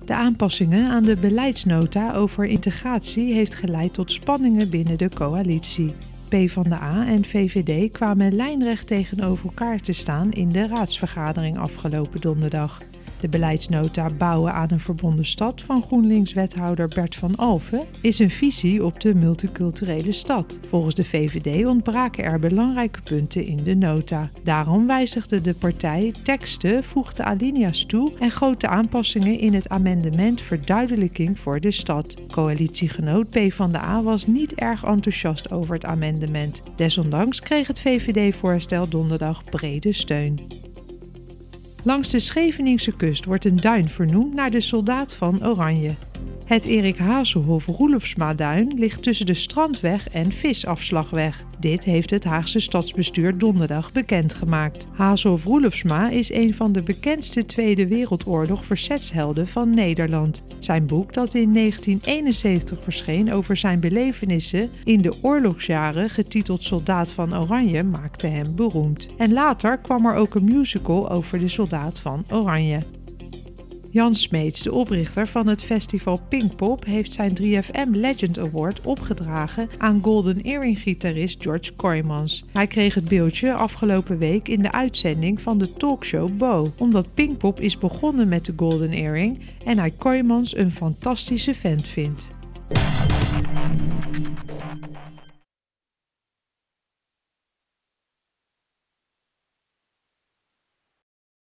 De aanpassingen aan de beleidsnota over integratie heeft geleid tot spanningen binnen de coalitie. PvdA en VVD kwamen lijnrecht tegenover elkaar te staan in de raadsvergadering afgelopen donderdag. De beleidsnota Bouwen aan een verbonden stad van GroenLinks-wethouder Bert van Alphen is een visie op de multiculturele stad. Volgens de VVD ontbraken er belangrijke punten in de nota. Daarom wijzigde de partij teksten, voegde alinea's toe en goot de aanpassingen in het amendement verduidelijking voor de stad. Coalitiegenoot PvdA was niet erg enthousiast over het amendement. Desondanks kreeg het VVD-voorstel donderdag brede steun. Langs de Scheveningse kust wordt een duin vernoemd naar de soldaat van Oranje. Het Erik Hazelhoff-Roelofsma-duin ligt tussen de Strandweg en Visafslagweg. Dit heeft het Haagse stadsbestuur donderdag bekendgemaakt. Hazelhoff-Roelofsma is een van de bekendste Tweede Wereldoorlog verzetshelden van Nederland. Zijn boek, dat in 1971 verscheen over zijn belevenissen in de oorlogsjaren, getiteld Soldaat van Oranje, maakte hem beroemd. En later kwam er ook een musical over de Soldaat van Oranje. Jan Smeets, de oprichter van het festival Pinkpop, heeft zijn 3FM Legend Award opgedragen aan Golden Earring-gitarist George Kooijmans. Hij kreeg het beeldje afgelopen week in de uitzending van de talkshow Bo, omdat Pinkpop is begonnen met de Golden Earring en hij Kooijmans een fantastische vent vindt.